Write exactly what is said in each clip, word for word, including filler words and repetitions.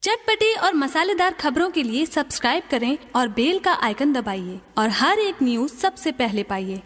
चटपटी और मसालेदार खबरों के लिए सब्सक्राइब करें और बेल का आइकन दबाइए और हर एक न्यूज सबसे पहले पाइए।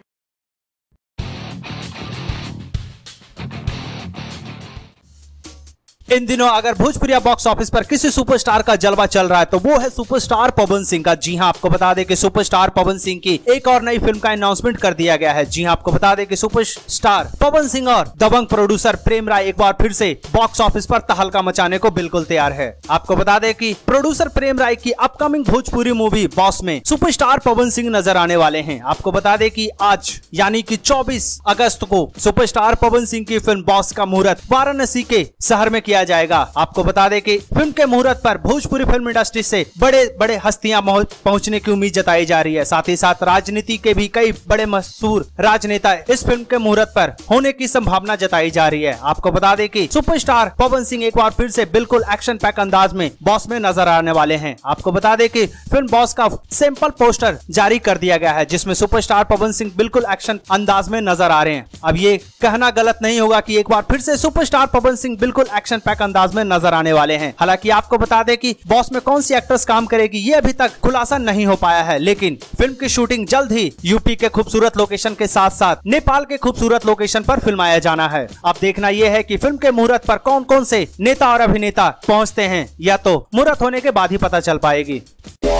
इन दिनों अगर भोजपुरिया बॉक्स ऑफिस पर किसी सुपरस्टार का जलवा चल रहा है तो वो है सुपरस्टार पवन सिंह का। जी हां, आपको बता दें कि सुपरस्टार पवन सिंह की एक और नई फिल्म का अनाउंसमेंट कर दिया गया है। जी हां, आपको बता दें कि सुपरस्टार पवन सिंह और दबंग प्रोड्यूसर प्रेम राय एक बार फिर से बॉक्स ऑफिस पर तहलका मचाने को बिल्कुल तैयार है। आपको बता दें कि प्रोड्यूसर प्रेम राय की अपकमिंग भोजपुरी मूवी बॉस में सुपरस्टार पवन सिंह नजर आने वाले हैं। आपको बता दें कि आज यानी कि चौबीस अगस्त को सुपरस्टार पवन सिंह की फिल्म बॉस का मुहूर्त वाराणसी के शहर में किया जाएगा। आपको बता दें कि फिल्म के मुहूर्त पर भोजपुरी फिल्म इंडस्ट्री से बड़े बड़े हस्तियां पहुंचने की उम्मीद जताई जा रही है। साथ ही साथ राजनीति के भी कई बड़े मशहूर राजनेता इस फिल्म के मुहूर्त पर होने की संभावना जताई जा रही है। आपको बता दें कि सुपरस्टार पवन सिंह एक बार फिर से बिल्कुल एक्शन पैक अंदाज में बॉस में नजर आने वाले हैं। आपको बता दें कि फिल्म बॉस का सैंपल पोस्टर जारी कर दिया गया है जिसमें सुपरस्टार पवन सिंह बिल्कुल एक्शन अंदाज में नजर आ रहे हैं। अब ये कहना गलत नहीं होगा कि एक बार फिर से सुपरस्टार पवन सिंह बिल्कुल एक्शन पैक अंदाज में नजर आने वाले हैं। हालांकि आपको बता दें कि बॉस में कौन सी एक्ट्रेस काम करेगी ये अभी तक खुलासा नहीं हो पाया है, लेकिन फिल्म की शूटिंग जल्द ही यूपी के खूबसूरत लोकेशन के साथ साथ नेपाल के खूबसूरत लोकेशन पर फिल्माया जाना है। अब देखना यह है कि फिल्म के मुहूर्त पर कौन कौन से नेता और अभिनेता पहुंचते हैं, या तो मुहूर्त होने के बाद ही पता चल पाएगी।